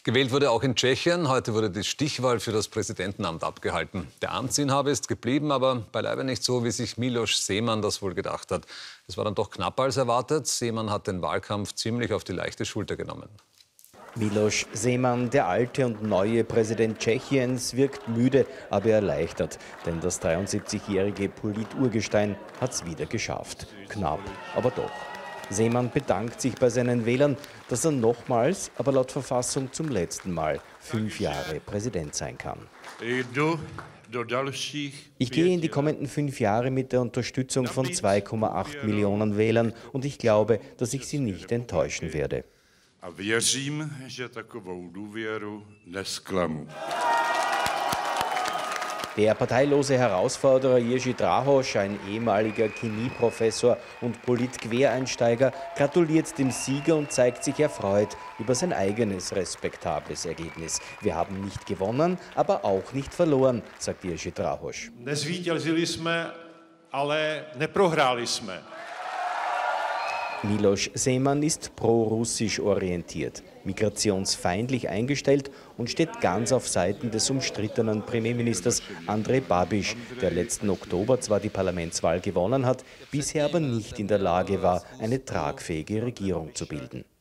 Gewählt wurde auch in Tschechien. Heute wurde die Stichwahl für das Präsidentenamt abgehalten. Der Amtsinhaber ist geblieben, aber beileibe nicht so, wie sich Miloš Zeman das wohl gedacht hat. Es war dann doch knapper als erwartet. Zeman hat den Wahlkampf ziemlich auf die leichte Schulter genommen. Miloš Zeman, der alte und neue Präsident Tschechiens, wirkt müde, aber erleichtert. Denn das 73-jährige Politurgestein hat es wieder geschafft. Knapp, aber doch. Zeman bedankt sich bei seinen Wählern, dass er nochmals, aber laut Verfassung zum letzten Mal, 5 Jahre Präsident sein kann. Ich gehe in die kommenden 5 Jahre mit der Unterstützung von 2,8 Millionen Wählern und ich glaube, dass ich sie nicht enttäuschen werde. Der parteilose Herausforderer Jiří Drahoš, ein ehemaliger Chemieprofessor und Polit-Quereinsteiger, gratuliert dem Sieger und zeigt sich erfreut über sein eigenes respektables Ergebnis. Wir haben nicht gewonnen, aber auch nicht verloren, sagt Jiří Drahoš. Nezvítězili jsme, ale neprohráli jsme. Miloš Zeman ist pro-russisch orientiert, migrationsfeindlich eingestellt und steht ganz auf Seiten des umstrittenen Premierministers Andrej Babiš, der letzten Oktober zwar die Parlamentswahl gewonnen hat, bisher aber nicht in der Lage war, eine tragfähige Regierung zu bilden.